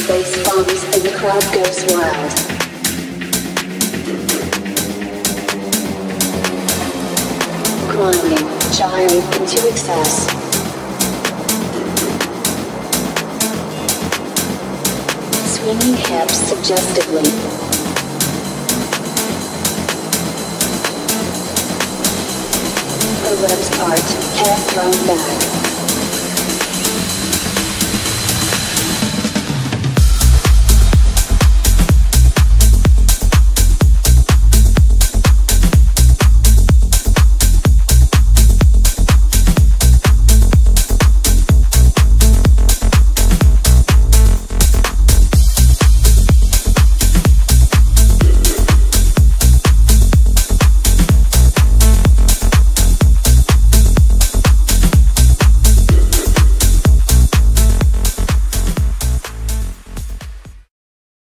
bass bombs and the crowd goes wild. Grinding, gyrate into excess. Swinging hips suggestively. Her legs part, head thrown back.